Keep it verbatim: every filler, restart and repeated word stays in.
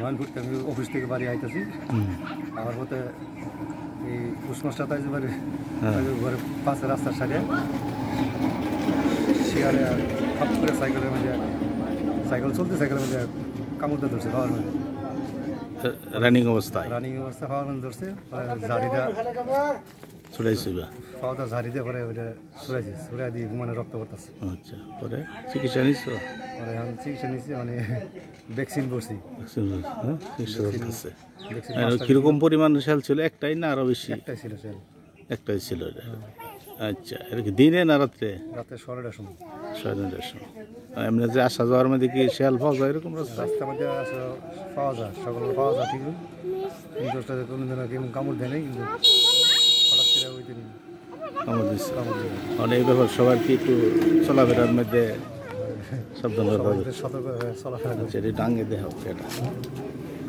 নয়নপুর থেকে অফিস থেকে বাড়ি আইতেছি আমার মতে এই কুসমাসটা তাই এবারে ঘরে পাশে রাস্তার সাইডে শিয়ারে হট করে সাইকেলের মধ্যে সাইকেল চলতে সাইকেলের মধ্যে কামড়তে ধরছে খাওয়ার মধ্যে রানিং অবস্থায় রানিং অবস্থা খাওয়ার মধ্যে ধরছে ঝাড়িটা ছুড়াইছে খাওয়াটা ঝাড়ি দিয়ে পরে ওইটা ছুড়াইছে ছুড়াই দিয়ে মানে রক্ত করতেছে। আচ্ছা পরে চিকিৎসা নিচ্ছ? পরে এখন চিকিৎসা নিচ্ছি মানে ভ্যাকসিন করছি। কিরকম পরিমাণ সেল ছিল? একটাই না আরো বেশি? একটাই ছিল সেল। একটাই ছিল এটা। আচ্ছা এটা কি দিনে না রাত্রে? রাতে সাড়ে সময়। সাড়ে সময়। এমনি যে আসা যাওয়ার মধ্যে কি শেয়াল পাওয়া যায় এরকম রাস্তা? রাস্তার মধ্যে আসা পাওয়া যায় সকালে পাওয়া যায় ঠিক কিন্তু কোনো দিন কেমন কামড় দেয় নাই কিন্তু হঠাৎ করে ওই দিন কামড় দিচ্ছে। মানে এই ব্যাপার সবার কি একটু চলাফেরার মধ্যে সাবধান হতে হবে, সতর্ক চলাফেরা করছে। এটা টাঙ্গে দেওয়া এটা